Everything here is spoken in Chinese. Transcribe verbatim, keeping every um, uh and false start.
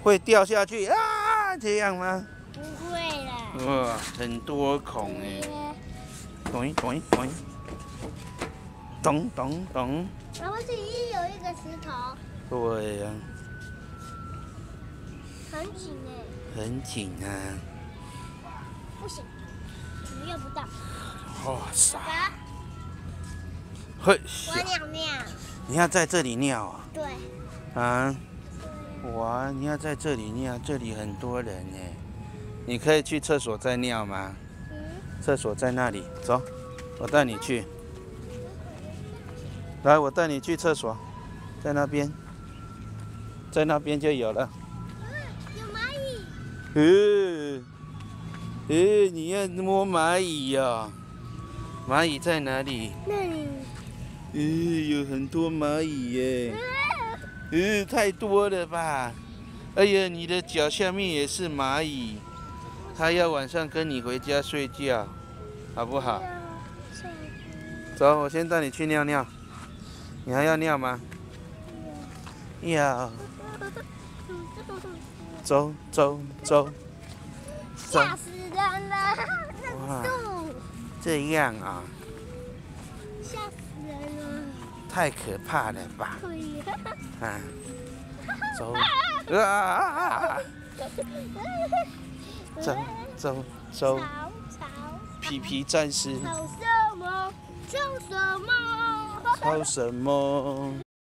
会掉下去啊？这样吗？ 不会啦。 哇，很多孔哎！咚咚咚，咚咚咚。 然后这里有一个石头。 对呀、啊。 很紧哎。 很紧啊。 不行，我们用不到。 哇塞！ 嘿， 我尿尿。 你要在这里尿啊？ 对。 啊？哇！你要在这里尿，这里很多人呢。你可以去厕所再尿吗？嗯。厕所在那里，走，我带你去。来，我带你去厕所，在那边，在那边就有了。 有蚂蚁。 呃，呃，你要摸蚂蚁呀、哦？蚂蚁在哪里？ 那里。 呃，有很多蚂蚁耶。呃，太多了吧？哎呀，你的脚下面也是蚂蚁，它要晚上跟你回家睡觉，好不好？走，我先带你去尿尿。你还要尿吗？要。走走走。 吓死人了！ 哇，这样啊？ 吓死人了！ 太可怕了吧？ 对呀。 啊，走。啊！走走走。皮皮战士。 吵什么？吵什么？ 吵什么？